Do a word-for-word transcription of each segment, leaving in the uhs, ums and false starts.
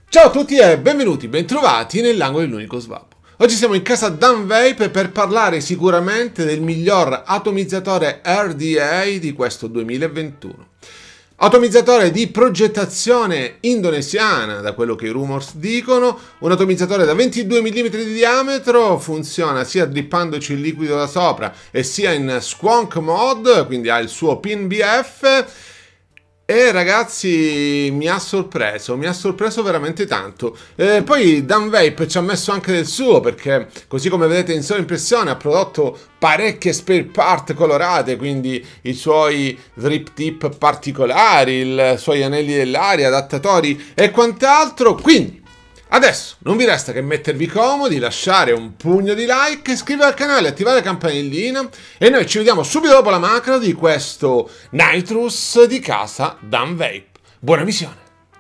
Ciao a tutti e benvenuti, bentrovati nell'angolo dell'unico svapo. Oggi siamo in casa Danvape per parlare sicuramente del miglior atomizzatore R D A di questo duemilaventuno. Atomizzatore di progettazione indonesiana, da quello che i rumors dicono, un atomizzatore da ventidue millimetri di diametro, funziona sia drippandoci il liquido da sopra e sia in squonk mode, quindi ha il suo pin B F. E ragazzi, mi ha sorpreso, mi ha sorpreso veramente tanto. Eh, poi Danvape ci ha messo anche del suo, perché così come vedete in sola impressione ha prodotto parecchie spare part colorate, quindi i suoi drip tip particolari, i suoi anelli dell'aria, adattatori e quant'altro. Quindi adesso non vi resta che mettervi comodi, lasciare un pugno di like, iscrivervi al canale, attivare la campanellina e noi ci vediamo subito dopo la macro di questo Nitrous di casa Danvape. Buona visione!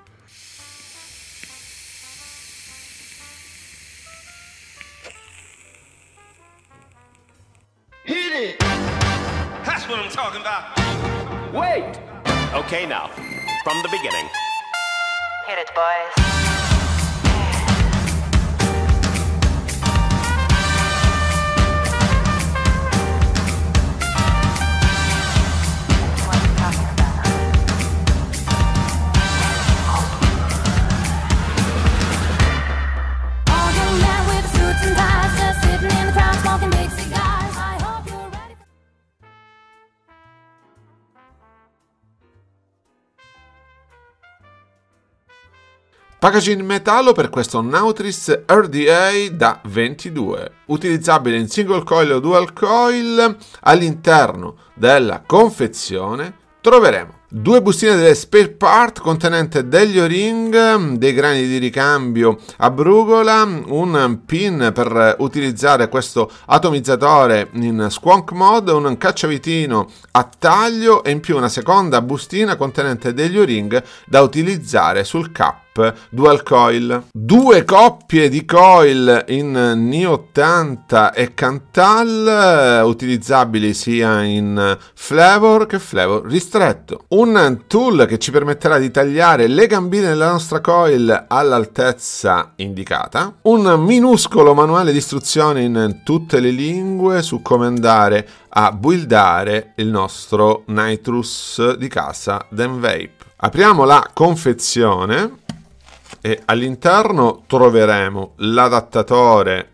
Hit it! That's what I'm talking about. Wait! Okay, now, from the beginning. Hit it, boys. Packaging in metallo per questo Nitrous R D A da ventidue, utilizzabile in single coil o dual coil. All'interno della confezione troveremo due bustine delle spare part contenente degli o-ring, dei grani di ricambio a brugola, un pin per utilizzare questo atomizzatore in squonk mode, un cacciavitino a taglio e in più una seconda bustina contenente degli o-ring da utilizzare sul cap dual coil. Due coppie di coil in N I ottanta e Cantal, utilizzabili sia in flavor che flavor ristretto. Un tool che ci permetterà di tagliare le gambine della nostra coil all'altezza indicata. Un minuscolo manuale di istruzioni in tutte le lingue su come andare a buildare il nostro Nitrous di casa Danvape. Apriamo la confezione e all'interno troveremo l'adattatore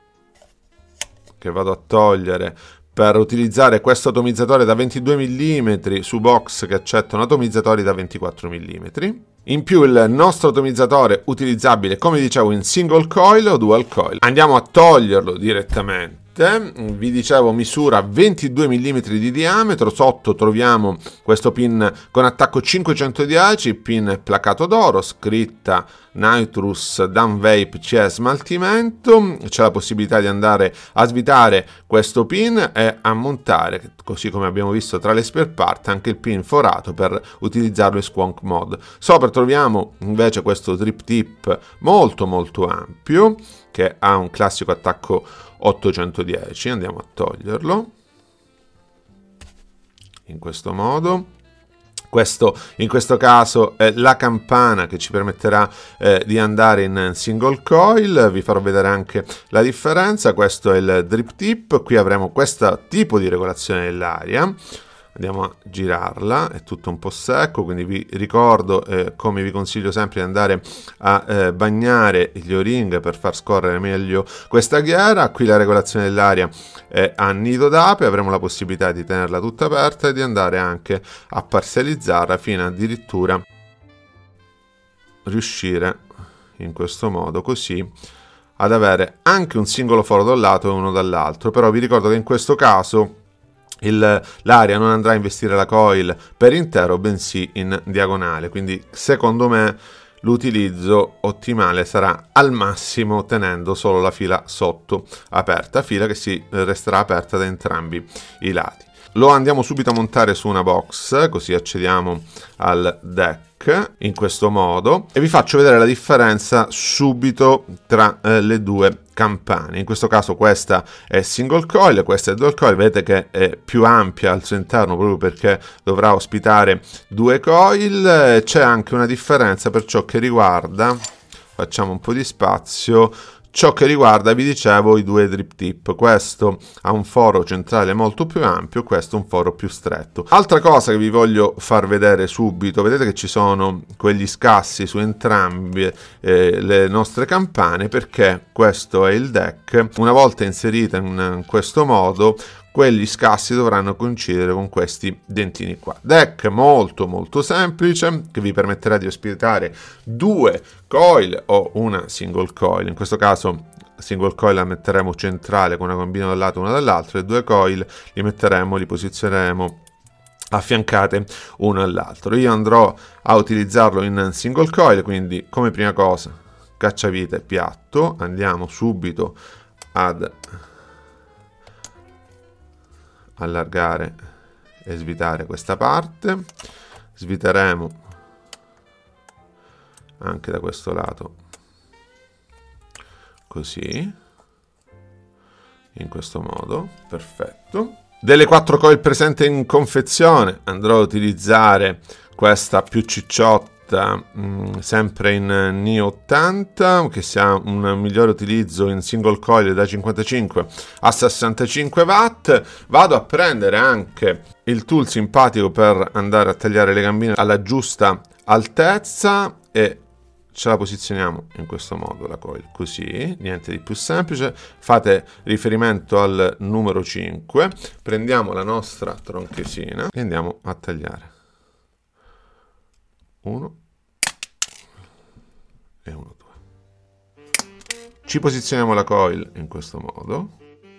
che vado a togliere per utilizzare questo atomizzatore da ventidue millimetri su box che accettano atomizzatori da ventiquattro millimetri. In più il nostro atomizzatore utilizzabile, come dicevo, in single coil o dual coil. Andiamo a toglierlo direttamente. Vi dicevo, misura ventidue millimetri di diametro. Sotto troviamo questo pin con attacco cinquecentodieci, pin placato d'oro, scritta Nitrous Danvape C E smaltimento. C'è la possibilità di andare a svitare questo pin e a montare, così come abbiamo visto tra le spare part, anche il pin forato per utilizzarlo in squonk mode. Sopra troviamo invece questo drip tip molto molto ampio che ha un classico attacco ottocentodieci. Andiamo a toglierlo in questo modo. Questo, in questo caso è la campana che ci permetterà eh, di andare in single coil. Vi farò vedere anche la differenza. Questo è il drip tip. Qui avremo questo tipo di regolazione dell'aria. Andiamo a girarla, è tutto un po' secco, quindi vi ricordo, eh, come vi consiglio sempre, di andare a eh, bagnare gli o-ring per far scorrere meglio questa ghiera. Qui la regolazione dell'aria è a nido d'ape, avremo la possibilità di tenerla tutta aperta e di andare anche a parzializzarla fino addirittura riuscire in questo modo così ad avere anche un singolo foro da un lato e uno dall'altro. Però vi ricordo che in questo caso l'aria non andrà a investire la coil per intero, bensì in diagonale, quindi secondo me l'utilizzo ottimale sarà al massimo tenendo solo la fila sotto aperta, fila che si resterà aperta da entrambi i lati. Lo andiamo subito a montare su una box, così accediamo al deck in questo modo e vi faccio vedere la differenza subito tra eh, le due campane. In questo caso questa è single coil, questa è dual coil. Vedete che è più ampia al suo interno proprio perché dovrà ospitare due coil. C'è anche una differenza per ciò che riguarda facciamo un po' di spazio. Ciò che riguarda, vi dicevo, i due drip tip, questo ha un foro centrale molto più ampio, questo un foro più stretto. Altra cosa che vi voglio far vedere subito, vedete che ci sono quegli scassi su entrambe eh, le nostre campane, perché questo è il deck. Una volta inserita in questo modo, quegli scassi dovranno coincidere con questi dentini qua. Deck molto molto semplice, che vi permetterà di ospitare due coil o una single coil. In questo caso single coil la metteremo centrale con una combina da un lato e una dall'altro, e due coil li metteremo, li posizioneremo affiancate uno all'altro. Io andrò a utilizzarlo in single coil, quindi come prima cosa cacciavite piatto, andiamo subito ad allargare e svitare questa parte, sviteremo anche da questo lato così, in questo modo, perfetto. Delle quattro coil presenti in confezione andrò a utilizzare questa più cicciotta, mh, sempre in N I ottanta, che sia un migliore utilizzo in single coil da cinquantacinque a sessantacinque watt. Vado a prendere anche il tool simpatico per andare a tagliare le gambine alla giusta altezza e ce la posizioniamo in questo modo la coil, così, niente di più semplice. Fate riferimento al numero cinque, prendiamo la nostra tronchesina e andiamo a tagliare uno e uno, due. Ci posizioniamo la coil in questo modo.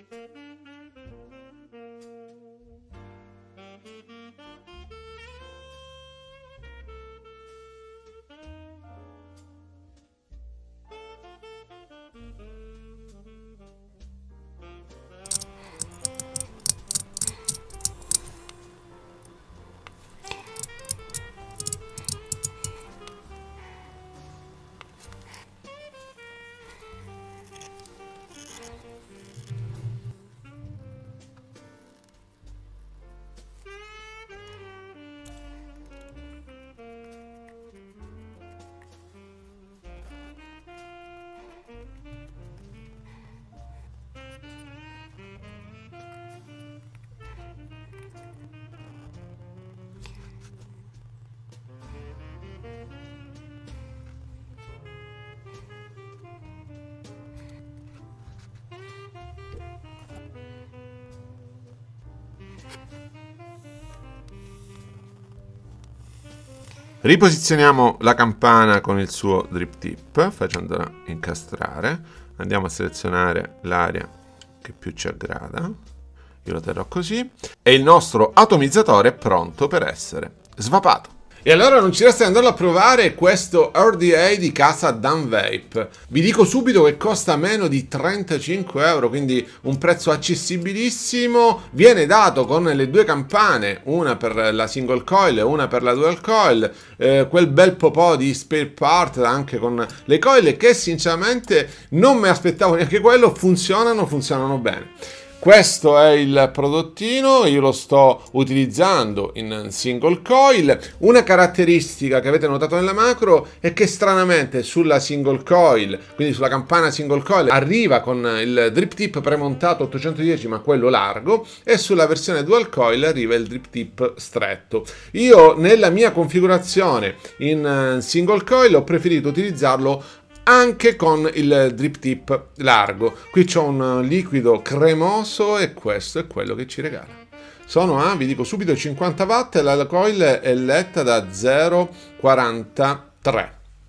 Riposizioniamo la campana con il suo drip tip facendola incastrare. Andiamo a selezionare l'area che più ci aggrada. Io lo terrò così. E il nostro atomizzatore è pronto per essere svapato. E allora non ci resta che andarlo a provare questo R D A di casa Danvape. Vi dico subito che costa meno di trentacinque euro, quindi un prezzo accessibilissimo. Viene dato con le due campane, una per la single coil e una per la dual coil, eh, quel bel po' di spare part anche con le coil, che sinceramente non mi aspettavo neanche quello. Funzionano, funzionano bene. Questo è il prodottino, io lo sto utilizzando in single coil. Una caratteristica che avete notato nella macro è che stranamente sulla single coil, quindi sulla campana single coil, arriva con il drip tip premontato ottocentodieci ma quello largo, e sulla versione dual coil arriva il drip tip stretto. Io nella mia configurazione in single coil ho preferito utilizzarlo anche con il drip tip largo. Qui c'ho un liquido cremoso e questo è quello che ci regala. Sono a, vi dico subito, cinquanta watt e la coil è letta da zero virgola quarantatré.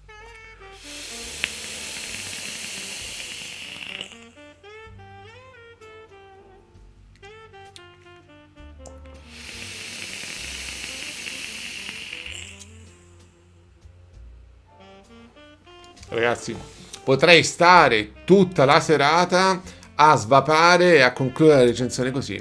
Ragazzi, potrei stare tutta la serata a svapare e a concludere la recensione così.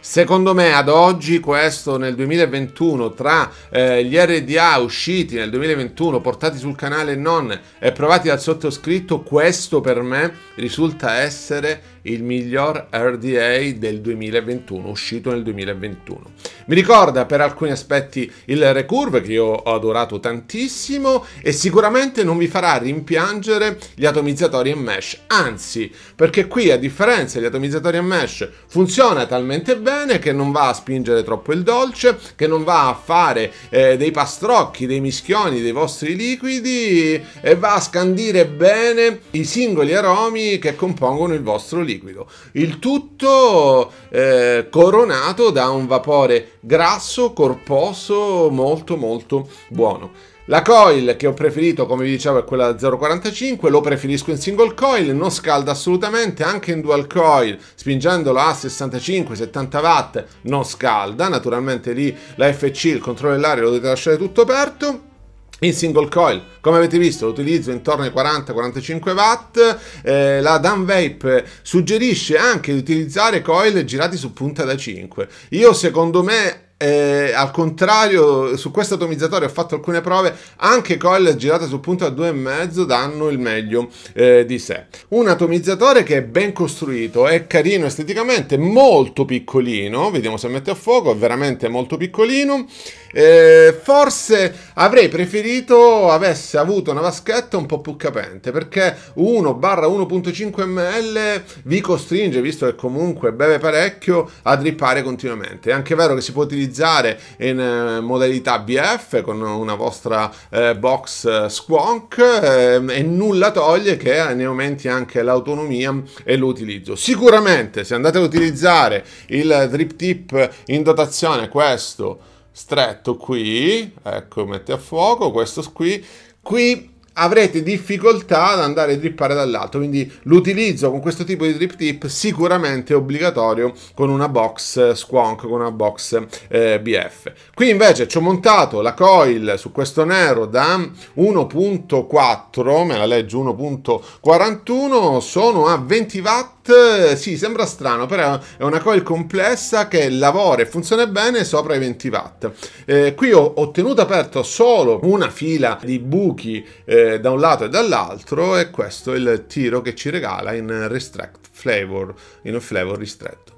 Secondo me ad oggi, questo nel duemilaventuno, tra eh, gli R D A usciti nel duemilaventuno, portati sul canale e non, e provati dal sottoscritto, questo per me risulta essere il miglior R D A del duemilaventuno, uscito nel duemilaventuno. Mi ricorda per alcuni aspetti il Recurve, che io ho adorato tantissimo, e sicuramente non vi farà rimpiangere gli atomizzatori a mesh, anzi, perché qui, a differenza degli atomizzatori a mesh, funziona talmente bene che non va a spingere troppo il dolce, che non va a fare eh, dei pastrocchi, dei mischioni dei vostri liquidi, e va a scandire bene i singoli aromi che compongono il vostro liquido. Il tutto eh, coronato da un vapore grasso, corposo, molto molto buono. La coil che ho preferito, come vi dicevo, è quella da zero virgola quarantacinque, lo preferisco in single coil, non scalda assolutamente, anche in dual coil, spingendolo a sessantacinque settanta watt non scalda, naturalmente lì la F C, il controllo dell'aria, lo dovete lasciare tutto aperto. In single coil, come avete visto, lo utilizzo intorno ai quaranta quarantacinque watt. Eh, la Danvape suggerisce anche di utilizzare coil girati su punta da cinque. Io, secondo me, Eh, al contrario, su questo atomizzatore ho fatto alcune prove, anche coil girate su punta due e mezzo danno il meglio eh, di sé. Un atomizzatore che è ben costruito, è carino esteticamente, molto piccolino, vediamo se mette a fuoco, è veramente molto piccolino. Eh, forse avrei preferito avesse avuto una vaschetta un po' più capente, perché uno barra uno virgola cinque millilitri vi costringe, visto che comunque beve parecchio, a drippare continuamente. È anche vero che si può utilizzare in eh, modalità B F con una vostra eh, box eh, Squonk eh, e nulla toglie che ne aumenti anche l'autonomia e l'utilizzo. Sicuramente se andate ad utilizzare il drip tip in dotazione, questo stretto qui, ecco, mette a fuoco, questo qui, qui avrete difficoltà ad andare a drippare dall'alto, quindi l'utilizzo con questo tipo di drip tip sicuramente è obbligatorio con una box Squonk, con una box eh, B F. Qui invece ci ho montato la coil su questo nero da uno virgola quattro, me la leggo uno virgola quarantuno, sono a venti watt. Sì, sembra strano, però è una coil complessa che lavora e funziona bene sopra i venti watt. Eh, qui ho, ho tenuto aperto solo una fila di buchi eh, da un lato e dall'altro, e questo è il tiro che ci regala in Restrict Flavor, in un flavor ristretto.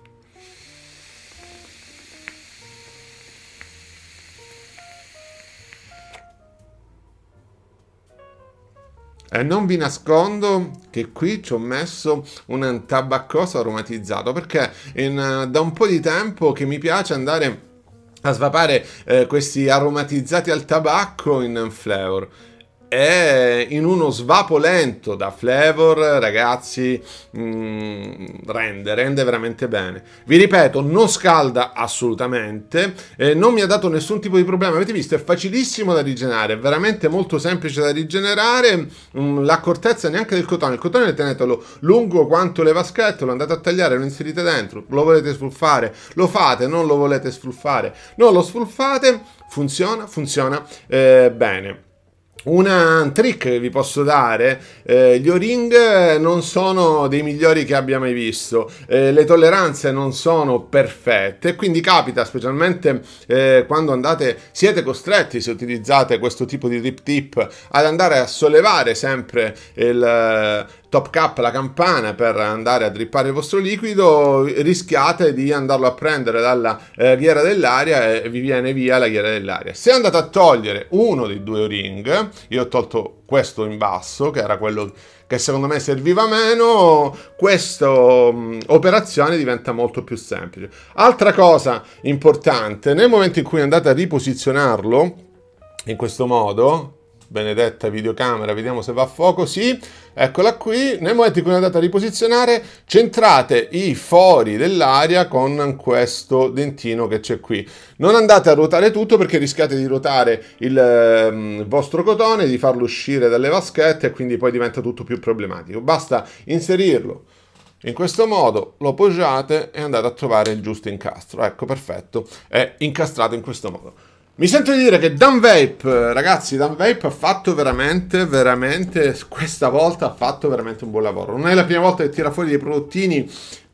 E non vi nascondo che qui ci ho messo un tabaccoso aromatizzato, perché in, da un po' di tempo che mi piace andare a svapare eh, questi aromatizzati al tabacco in flavor. E in uno svapo lento da flavor, ragazzi, mh, rende, rende veramente bene. Vi ripeto, non scalda assolutamente, eh, non mi ha dato nessun tipo di problema. Avete visto, è facilissimo da rigenerare, è veramente molto semplice da rigenerare. Mh, l'accortezza neanche del cotone, il cotone tenetelo lungo quanto le vaschette, lo andate a tagliare, lo inserite dentro, lo volete sfruffare, lo fate, non lo volete sfruffare, non lo sfruffate, funziona, funziona eh, bene. Un trick che vi posso dare, eh, gli O-ring non sono dei migliori che abbia mai visto, eh, le tolleranze non sono perfette, quindi capita, specialmente eh, quando andate, siete costretti, se utilizzate questo tipo di drip tip, ad andare a sollevare sempre il top cap, la campana, per andare a drippare il vostro liquido, rischiate di andarlo a prendere dalla eh, ghiera dell'aria e vi viene via la ghiera dell'aria. Se andate a togliere uno dei due O-ring, io ho tolto questo in basso, che era quello che secondo me serviva meno, questa um, operazione diventa molto più semplice. Altra cosa importante, nel momento in cui andate a riposizionarlo, in questo modo, benedetta videocamera, vediamo se va a fuoco, sì, eccola qui, nel momento in cui andate a riposizionare, centrate i fori dell'aria con questo dentino che c'è qui. Non andate a ruotare tutto, perché rischiate di ruotare il eh, vostro cotone, di farlo uscire dalle vaschette, e quindi poi diventa tutto più problematico. Basta inserirlo in questo modo, lo poggiate e andate a trovare il giusto incastro. Ecco, perfetto, è incastrato in questo modo. Mi sento di dire che Danvape, ragazzi, Danvape ha fatto veramente, veramente, questa volta ha fatto veramente un buon lavoro. Non è la prima volta che tira fuori dei prodottini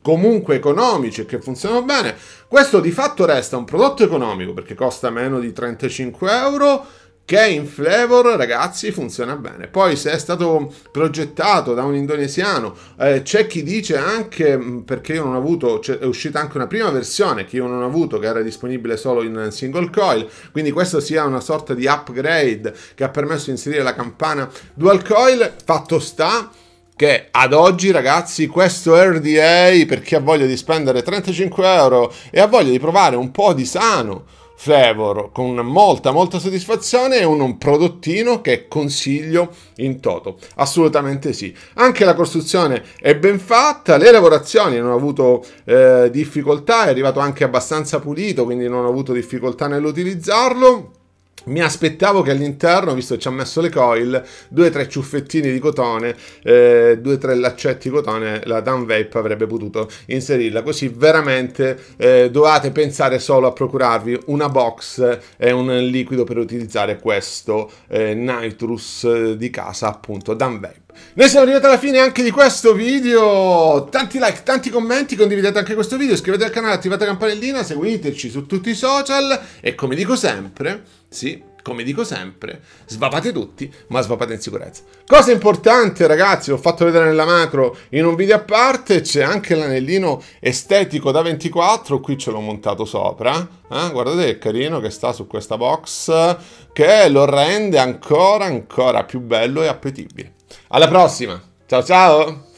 comunque economici e che funzionano bene. Questo di fatto resta un prodotto economico perché costa meno di trentacinque euro, che in flavor, ragazzi, funziona bene. Poi se è stato progettato da un indonesiano, eh, c'è chi dice anche, perché io non ho avuto, è uscita anche una prima versione che io non ho avuto, che era disponibile solo in single coil, quindi questo sia una sorta di upgrade che ha permesso di inserire la campana dual coil. Fatto sta che ad oggi, ragazzi, questo R D A, per chi ha voglia di spendere trentacinque euro e ha voglia di provare un po' di sano flavor con molta molta soddisfazione, è un, un prodottino che consiglio in toto, assolutamente sì. Anche la costruzione è ben fatta, le lavorazioni non ho avuto eh, difficoltà, è arrivato anche abbastanza pulito, quindi non ho avuto difficoltà nell'utilizzarlo. Mi aspettavo che all'interno, visto che ci ha messo le coil, due o tre ciuffettini di cotone, eh, due o tre laccetti di cotone, la Danvape avrebbe potuto inserirla. Così veramente eh, dovete pensare solo a procurarvi una box e un liquido per utilizzare questo eh, Nitrous di casa, appunto Danvape. Noi siamo arrivati alla fine anche di questo video, tanti like, tanti commenti, condividete anche questo video, iscrivetevi al canale, attivate la campanellina, seguiteci su tutti i social e come dico sempre, sì, come dico sempre, svapate tutti, ma svapate in sicurezza. Cosa importante, ragazzi, l'ho fatto vedere nella macro in un video a parte, c'è anche l'anellino estetico da ventiquattro, qui ce l'ho montato sopra, eh? Guardate che carino che sta su questa box, che lo rende ancora, ancora più bello e appetibile. Alla prossima, ciao ciao!